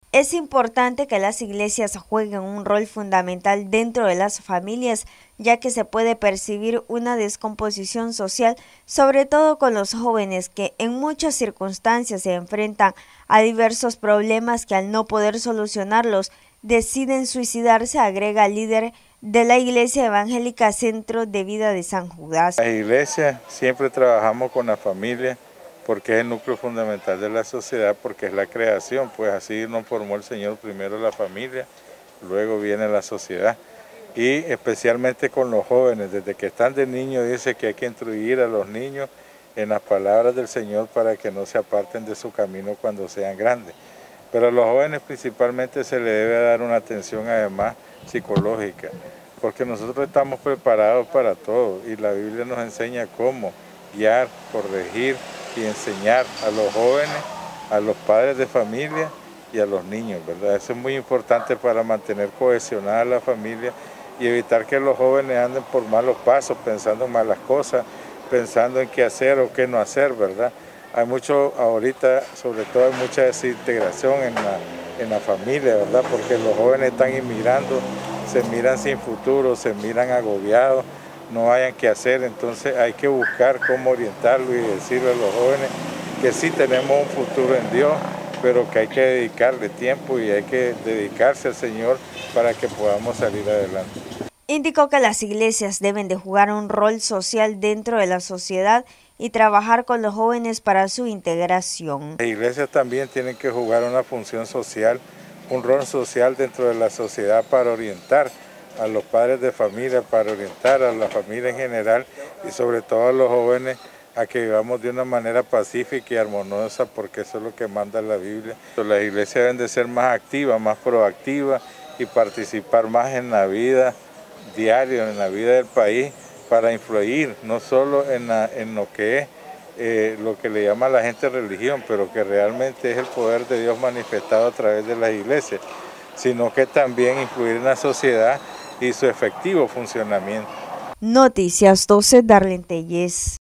Es importante que las iglesias jueguen un rol fundamental dentro de las familias, ya que se puede percibir una descomposición social, sobre todo con los jóvenes que en muchas circunstancias se enfrentan a diversos problemas que al no poder solucionarlos deciden suicidarse, agrega el líder de la Iglesia Evangélica Centro de Vida de San Judas. En la iglesia siempre trabajamos con la familia porque es el núcleo fundamental de la sociedad, porque es la creación, pues así nos formó el Señor, primero la familia, luego viene la sociedad. Y especialmente con los jóvenes, desde que están de niños dice que hay que instruir a los niños en las palabras del Señor para que no se aparten de su camino cuando sean grandes. Pero a los jóvenes principalmente se les debe dar una atención además psicológica, porque nosotros estamos preparados para todo y la Biblia nos enseña cómo guiar, corregir y enseñar a los jóvenes, a los padres de familia y a los niños, ¿verdad? Eso es muy importante para mantener cohesionada la familia y evitar que los jóvenes anden por malos pasos, pensando en malas cosas, pensando en qué hacer o qué no hacer, ¿verdad? Hay mucho ahorita, sobre todo hay mucha desintegración en la familia, ¿verdad? Porque los jóvenes están inmigrando, se miran sin futuro, se miran agobiados, no hayan qué hacer, entonces hay que buscar cómo orientarlo y decirle a los jóvenes que sí tenemos un futuro en Dios, pero que hay que dedicarle tiempo y hay que dedicarse al Señor para que podamos salir adelante. Indicó que las iglesias deben de jugar un rol social dentro de la sociedad y trabajar con los jóvenes para su integración. Las iglesias también tienen que jugar una función social, un rol social dentro de la sociedad para orientar a los padres de familia, para orientar a la familia en general y sobre todo a los jóvenes a que vivamos de una manera pacífica y armoniosa, porque eso es lo que manda la Biblia. Las iglesias deben de ser más activas, más proactivas y participar más en la vida diaria, en la vida del país, para influir no solo en lo que es lo que le llama a la gente religión, pero que realmente es el poder de Dios manifestado a través de las iglesias, sino que también influir en la sociedad y su efectivo funcionamiento. Noticias 12, Darlene Telles.